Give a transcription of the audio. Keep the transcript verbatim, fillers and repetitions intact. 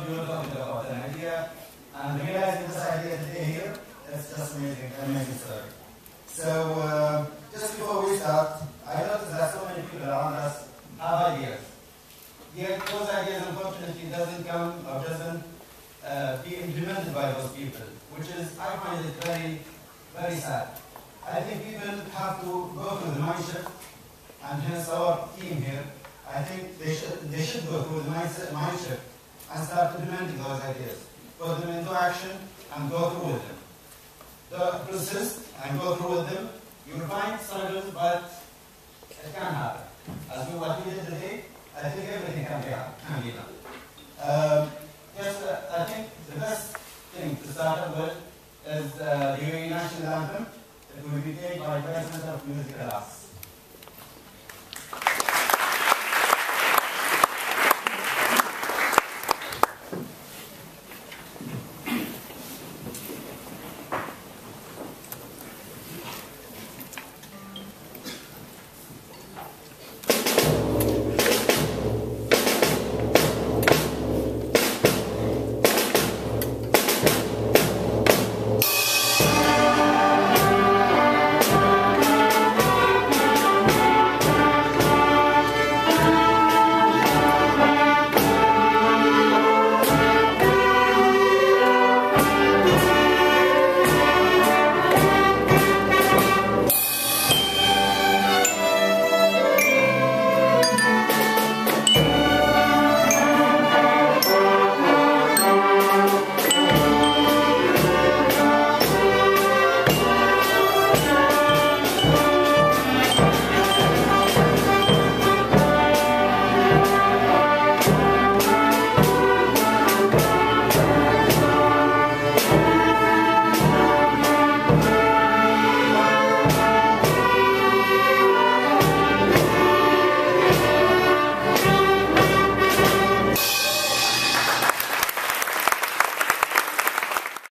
we were talking about an idea, and realizing this idea today here, it's just amazing, amazing story. So, uh, just before we start, I noticed that so many people around us have ideas. Yet those ideas, unfortunately, doesn't come or doesn't uh, be implemented by those people, which is, I find it very, very sad. I think people have to go through the mind shift, and hence our team here, I think they should, they should go through the mindset, mind shift and start implementing those ideas. Put them into action and go through with them. The persist and go through with them. You'll find struggles, but it can happen. As we what we did today, I think everything can be, can be done.